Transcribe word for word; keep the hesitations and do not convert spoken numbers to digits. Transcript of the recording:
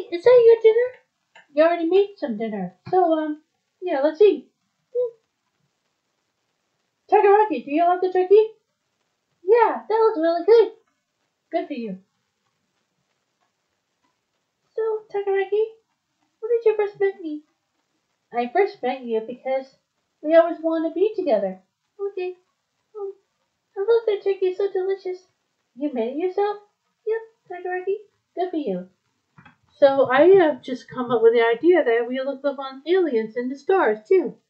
Wait, is that your dinner? You already made some dinner. So, um, yeah, let's eat. Takaragi, do you love the turkey? Yeah, that looks really good. Good for you. So, Takaragi, when did you first meet me? I first met you because we always wanted to be together. Okay. Oh, I love that turkey. It's so delicious. You made it yourself? Yep, Takaragi. Good for you. So I have just come up with the idea that we look up on aliens in the stars too.